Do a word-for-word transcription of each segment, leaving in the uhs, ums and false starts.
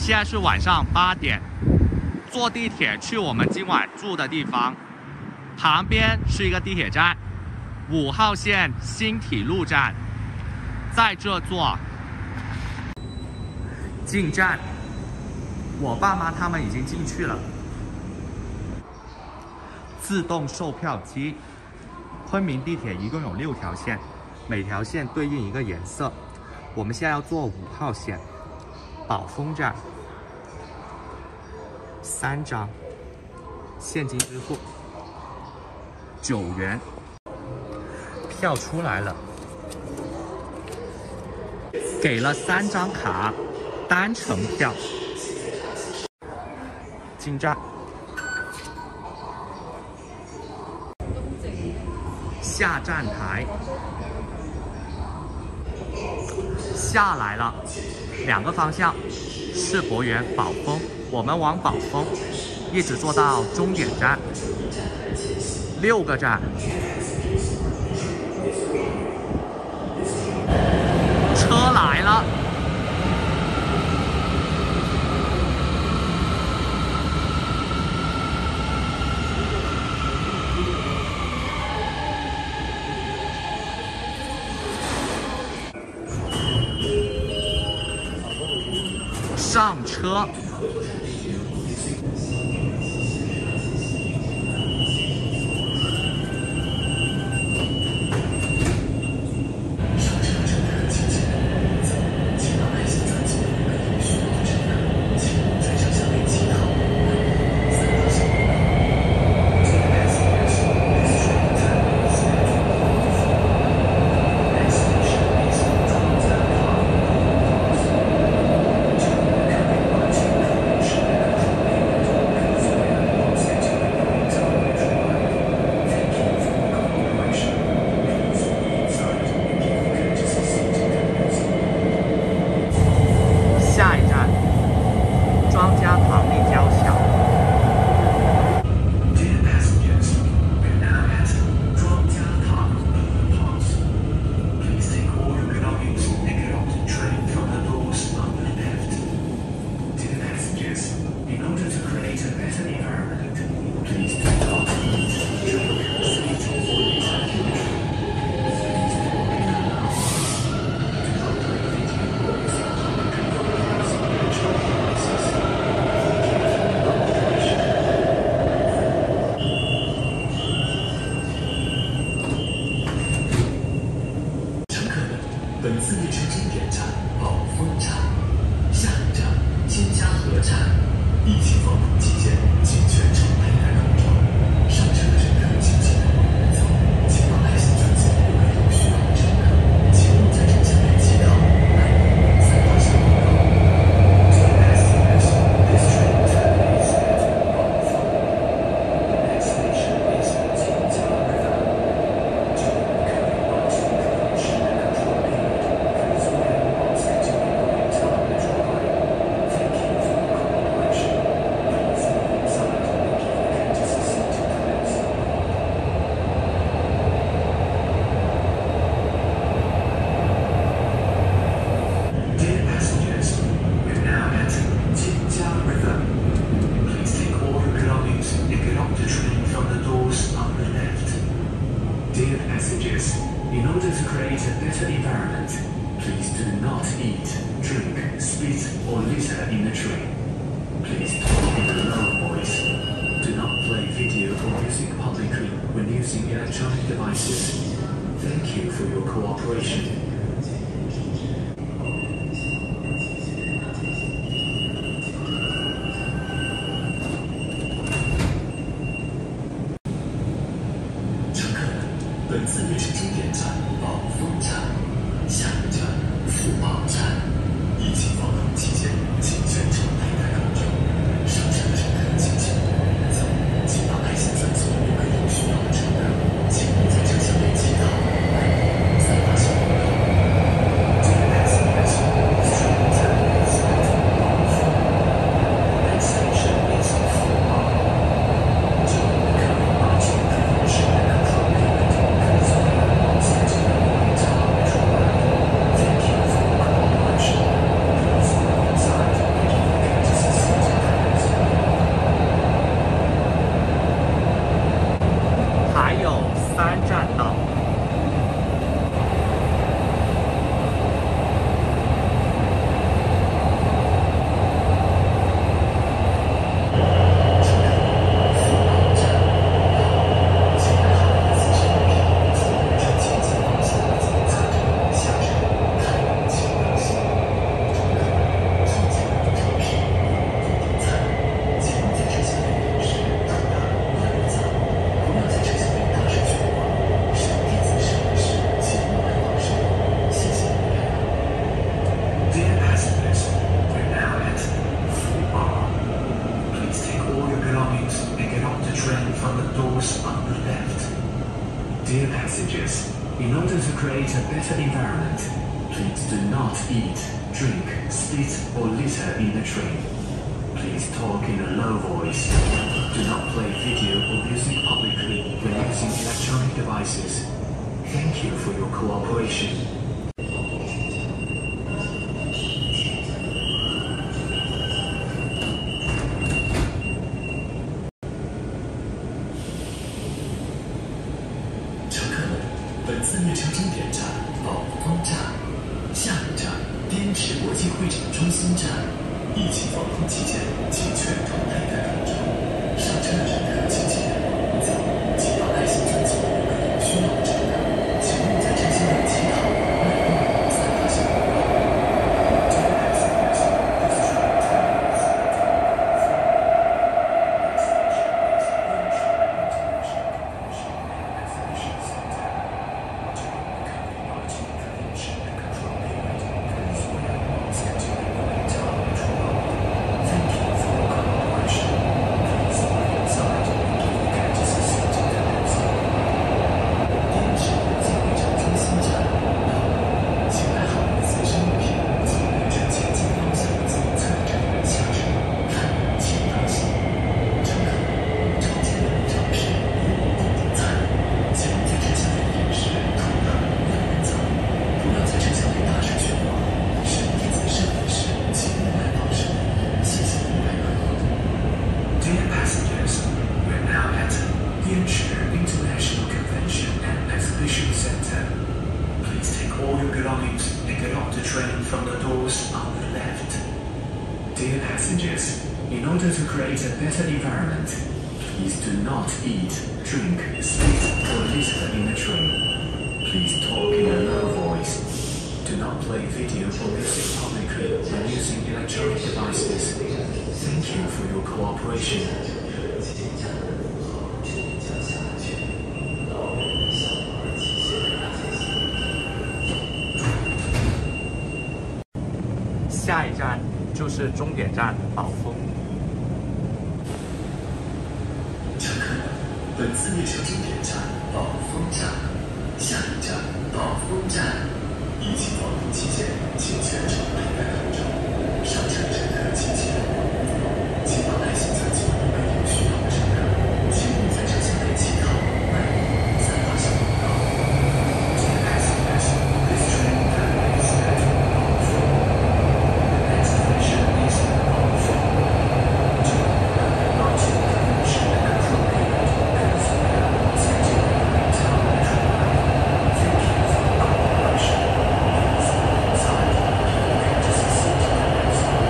现在是晚上八点，坐地铁去我们今晚住的地方，旁边是一个地铁站，五号线新体路站，在这坐。进站，我爸妈他们已经进去了。自动售票机。昆明地铁一共有六条线，每条线对应一个颜色。我们现在要坐五号线，宝丰站。三张，现金支付，九元。票出来了，给了三张卡，单程票。进站。下站台，下来了，两个方向，世博园、宝丰，我们往宝丰，一直坐到终点站，六个站，车来了。上车。 本次列车终点站宝丰站，下一站金家河站。疫情防控期间，请全程佩戴口罩。上车的乘客请系好安全带，请把爱心专辑留给有需要的乘客，请勿在车厢内乞讨、卖淫、散发小广告。Dear passengers, this train terminates at Baofeng. The next station is Jinjiang River. 就可以保持可持续的control payment. Please wear a mask during the entire drive. Thank you for your cooperation. Please move inside and give the courtesy seat to others. Dear passengers, we're now at Jinjiang River. Please take all your belongings and get off the train from the doors on the left. Dear passengers, in order to create a better environment, please do not eat, drink, spit, or litter in the train. Please talk in a low voice. Do not play video or music publicly when using electronic devices. Thank you for your cooperation. 乘客们，本次列车终点站宝丰站，下一站富宝站。疫情防控期间，请全程佩戴口罩。上车的乘客请系好安全带，请把爱心专辑留给有需要的乘客，请勿在车厢内乞讨、卖淫、散发小广告。Dear passengers, this train terminates at Baofeng. The next station is Fubao. 就可以保持可持续的control payment. Please wear a mask during the passengers, in order to create a better environment, please do not eat, drink, spit, or litter in the train. Please talk in a low voice. Do not play video or music publicly when using electronic devices. Thank you for your cooperation. 本次列车终点站宝丰站，下一站滇池国际会展中心站。疫情防控期间，请全程佩戴口罩。上车的乘客请系好安全带，请把爱心捐给有需要的乘客。请勿在车厢内乞讨、卖弄、散发小广告。Dear passengers, in order to create a better environment, please do not eat, drink, spit, or litter in the train. Please talk in a low voice. Do not play video or music publicly when using electronic devices. Thank you for your cooperation. 下一站就是终点站宝丰。 乘客们，本次列车终点站宝丰站，下一站宝丰站。疫情防控期间，请全程佩戴口罩。上车的乘客请系好安全带，请把爱心捐给有需要的乘客。请勿在车厢内乞讨、卖弄、散发小广告。Dear passengers, this train terminates at Baofeng. The next station is Baofeng. Do not allow convention and appropriate because we are not scheduled to tell the train. Thank you for your cooperation. Please go inside. You can just sit in the next one.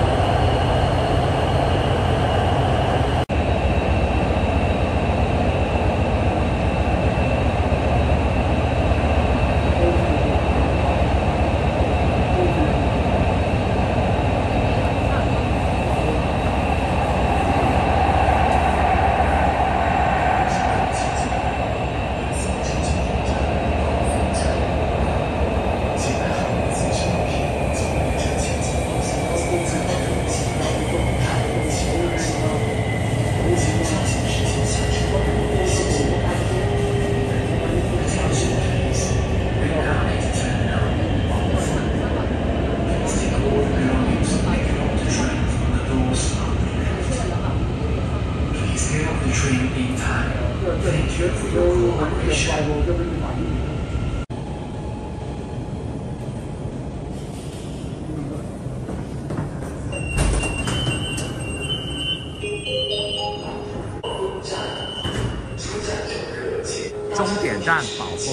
终点站宝丰。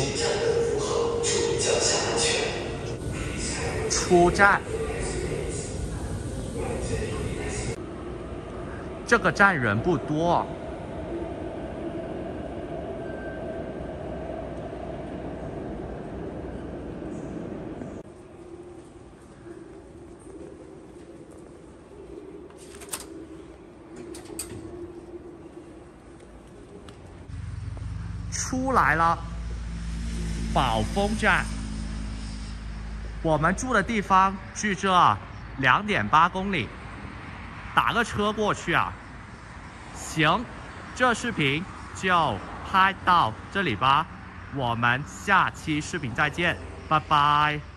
出站。这个站人不多。出来了，宝丰站。我们住的地方距这两点八公里，打个车过去啊。行，这视频就拍到这里吧。 我们下期视频再见，拜拜。